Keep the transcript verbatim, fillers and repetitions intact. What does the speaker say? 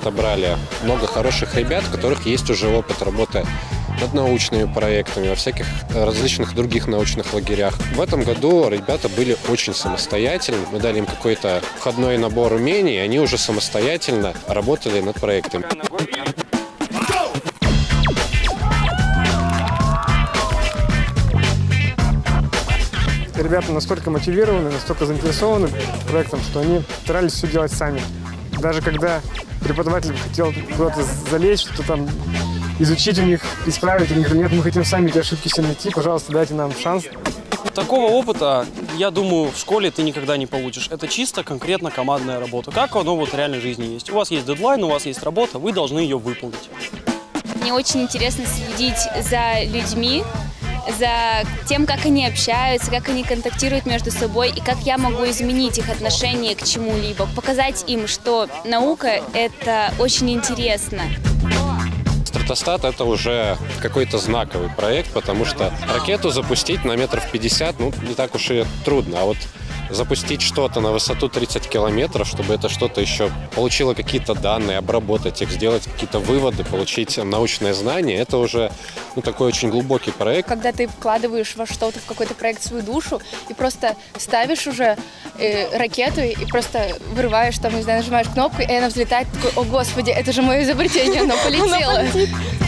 отобрали много хороших ребят, у которых есть уже опыт работы над научными проектами, во всяких различных других научных лагерях. В этом году ребята были очень самостоятельны. Мы дали им какой-то входной набор умений, и они уже самостоятельно работали над проектами. Ребята настолько мотивированы, настолько заинтересованы проектом, что они старались все делать сами. Даже когда преподаватель хотел куда-то залезть, что-то там изучить у них, исправить, они говорят, нет, мы хотим сами эти ошибки все найти, пожалуйста, дайте нам шанс. Такого опыта, я думаю, в школе ты никогда не получишь. Это чисто конкретно командная работа. Как оно вот в реальной жизни есть. У вас есть дедлайн, у вас есть работа, вы должны ее выполнить. Мне очень интересно следить за людьми, за тем, как они общаются, как они контактируют между собой и как я могу изменить их отношение к чему-либо. Показать им, что наука – это очень интересно. Стратостат – это уже какой-то знаковый проект, потому что ракету запустить на метров пятьдесят, ну, не так уж и трудно. А вот запустить что-то на высоту тридцать километров, чтобы это что-то еще получило какие-то данные, обработать их, сделать какие-то выводы, получить научное знание, это уже ну, такой очень глубокий проект. Когда ты вкладываешь во что-то, в какой-то проект свою душу и просто ставишь уже э, ракету и просто вырываешь, там, не знаю, нажимаешь кнопку, и она взлетает, такой, о господи, это же мое изобретение, оно полетело.